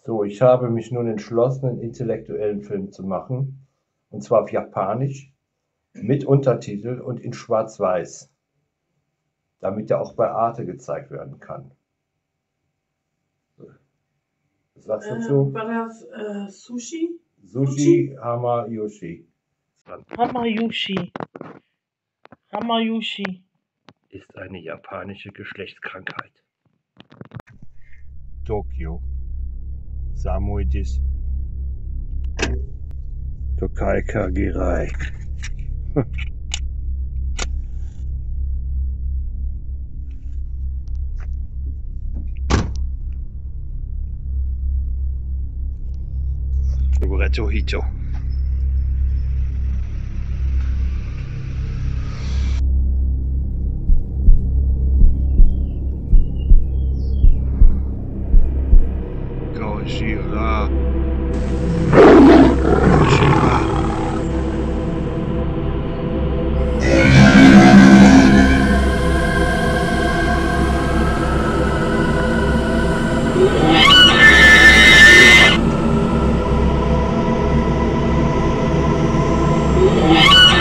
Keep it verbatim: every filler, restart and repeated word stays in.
So, ich habe mich nun entschlossen, einen intellektuellen Film zu machen, und zwar auf Japanisch, mit Untertitel und in Schwarz-Weiß, damit er auch bei Arte gezeigt werden kann. Was sagst du dazu? Äh, war das äh, Sushi? Sushi Hamayoshi. Hamayoshi. Hamayoshi. Ist eine japanische Geschlechtskrankheit. Tokio. Samoidis. Tokai Kagirai. Loretto Hito. Gojira. Gojira. Yeah.